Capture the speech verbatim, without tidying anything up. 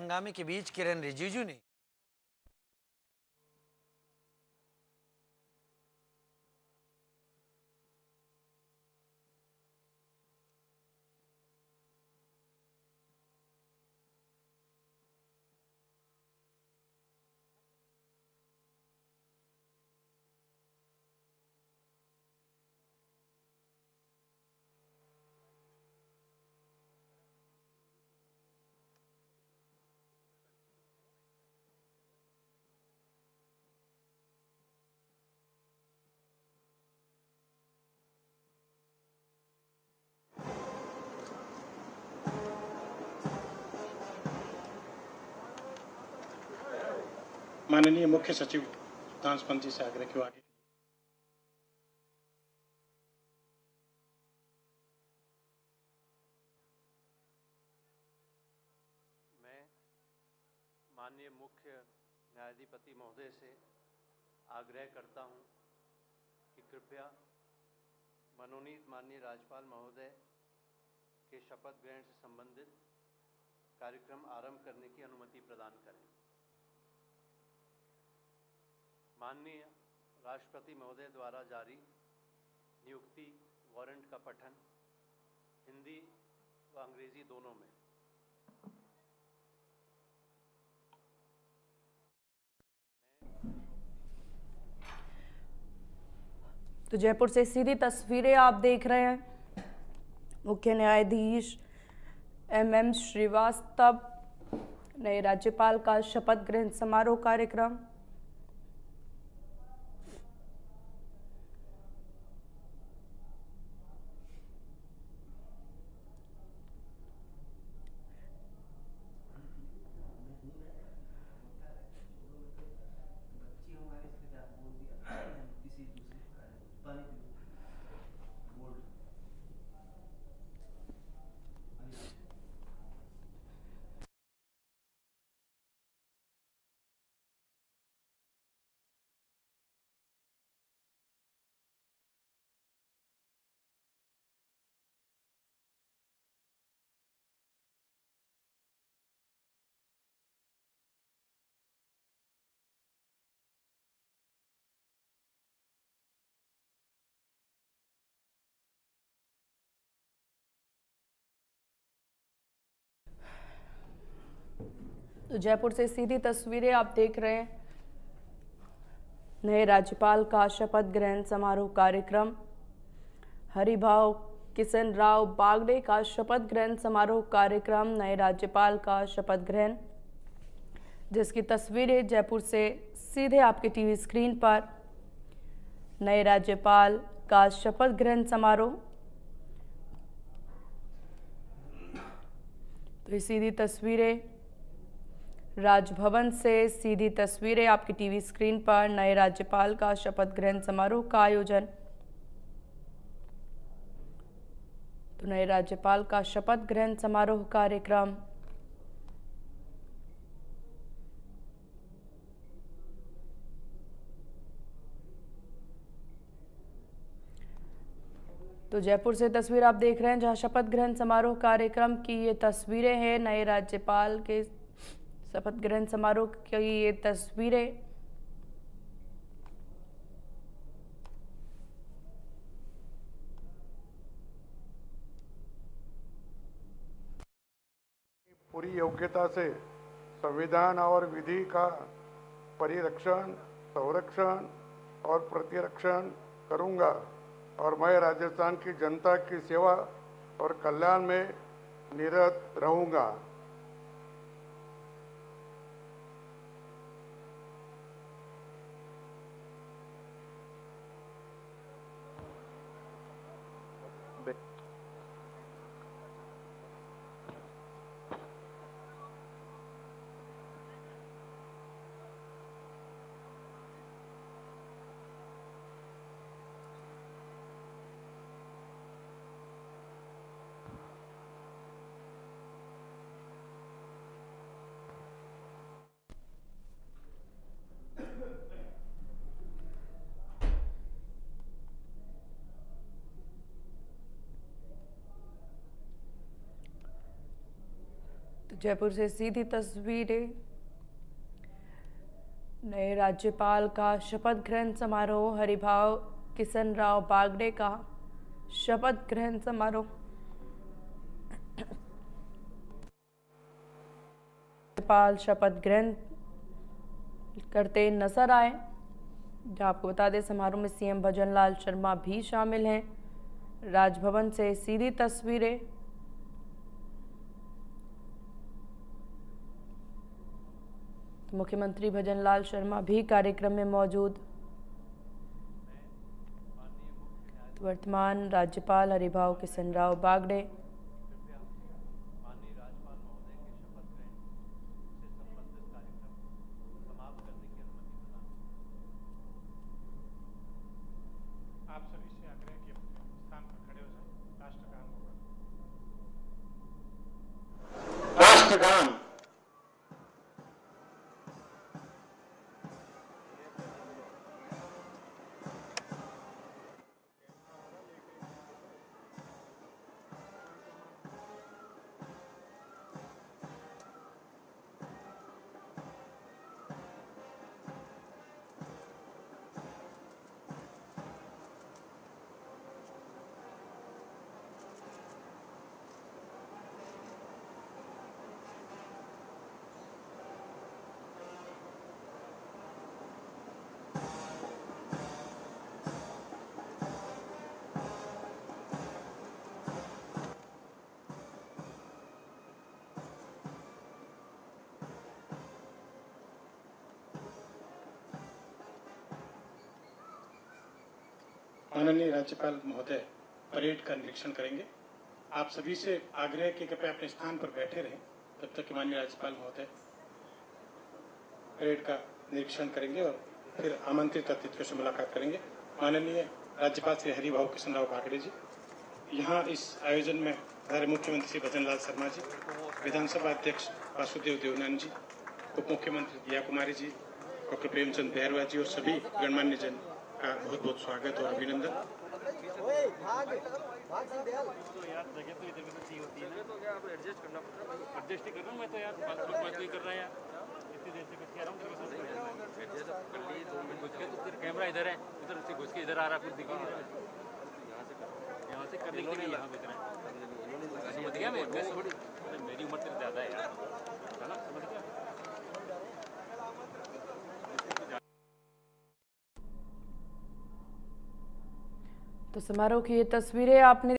हंगामे के बीच किरेन रिजिजू ने माननीय मुख्य सचिव सुधांशु पंत जी से आग्रह किया आगे। मैं माननीय मुख्य न्यायाधिपति महोदय से आग्रह करता हूं कि कृपया मनोनीत माननीय राज्यपाल महोदय के शपथ ग्रहण से संबंधित कार्यक्रम आरंभ करने की अनुमति प्रदान करें। माननीय राष्ट्रपति महोदय द्वारा जारी नियुक्ति वारंट का पठन हिंदी व अंग्रेजी दोनों में। तो जयपुर से सीधी तस्वीरें आप देख रहे हैं। मुख्य न्यायाधीश एम एम श्रीवास्तव नए राज्यपाल का शपथ ग्रहण समारोह कार्यक्रम। तो जयपुर से सीधी तस्वीरें आप देख रहे हैं। नए राज्यपाल का शपथ ग्रहण समारोह कार्यक्रम। हरिभाऊ किशन राव बागड़े का शपथ ग्रहण समारोह कार्यक्रम। नए राज्यपाल का शपथ ग्रहण, जिसकी तस्वीरें जयपुर से सीधे आपके टीवी स्क्रीन पर। नए राज्यपाल का शपथ ग्रहण समारोह। तो ये सीधी तस्वीरें राजभवन से, सीधी तस्वीरें आपकी टीवी स्क्रीन पर। नए राज्यपाल का शपथ ग्रहण समारोह का आयोजन। तो नए राज्यपाल का शपथ ग्रहण समारोह कार्यक्रम। तो जयपुर से तस्वीर आप देख रहे हैं, जहां शपथ ग्रहण समारोह कार्यक्रम की ये तस्वीरें हैं। नए राज्यपाल के शपथ ग्रहण समारोह की ये तस्वीरें। पूरी योग्यता से संविधान और विधि का परिरक्षण, संरक्षण और प्रतिरक्षण करूंगा और मैं राजस्थान की जनता की सेवा और कल्याण में निरत रहूंगा। तो जयपुर से सीधी तस्वीरें। नए राज्यपाल का शपथ ग्रहण समारोह। हरिभाव किशन राव बागड़े का शपथ ग्रहण समारोह। राज्यपाल शपथ ग्रहण करते नजर आए। आपको बता दें समारोह में सीएम भजनलाल शर्मा भी शामिल हैं। राजभवन से सीधी तस्वीरें। तो मुख्यमंत्री भजनलाल शर्मा भी कार्यक्रम में मौजूद। तो वर्तमान राज्यपाल हरिभाव किशन राव बागड़े। माननीय राज्यपाल महोदय के शपथ ग्रहण से संबंधित कार्यक्रम समाप्त करने की अनुमति प्रदान। आप सभी से आग्रह कि अपने स्थान पर खड़े हो जाएं। राष्ट्रगान होगा। राष्ट्रगान। माननीय राज्यपाल महोदय परेड का निरीक्षण करेंगे। आप सभी से आग्रह कि कृपया अपने स्थान पर बैठे रहें तब तक कि माननीय राज्यपाल महोदय परेड का निरीक्षण करेंगे और फिर आमंत्रित अतिथियों से मुलाकात करेंगे। माननीय राज्यपाल श्री हरिभाव किशन राव बागड़े जी, यहाँ इस आयोजन में हमारे मुख्यमंत्री श्री भजनलाल शर्मा जी, विधानसभा अध्यक्ष वासुदेव देवनानी जी, उप मुख्यमंत्री दिया कुमारी जी, डॉक्टर प्रेमचंद बैरवा जी और सभी गणमान्य जन का बहुत बहुत स्वागत और अभिनंदन। यार जगह तो इधर भी तो चाहिए होती है ना, तो क्या आप एडजस्ट करना पड़ता है। एडजस्ट ही कर रहा हूँ मैं तो यार, बात बात बात ही कर रहा है यार, इतनी देर से कुछ कह रहा हूँ एडजस्ट कर लिए दो मिनट घुस के, तो फिर कैमरा इधर है, इधर से घुस के इधर आ रहा, कुछ दिख ही नहीं रहा। यहाँ से कर यहाँ से करने के लिए यहाँ बेच रहे हैं। समझ गया मैं, मेरी उम्र तेरे ज़्यादा है यार, है ना, समझ गया। तो समारोह की ये तस्वीरें आपने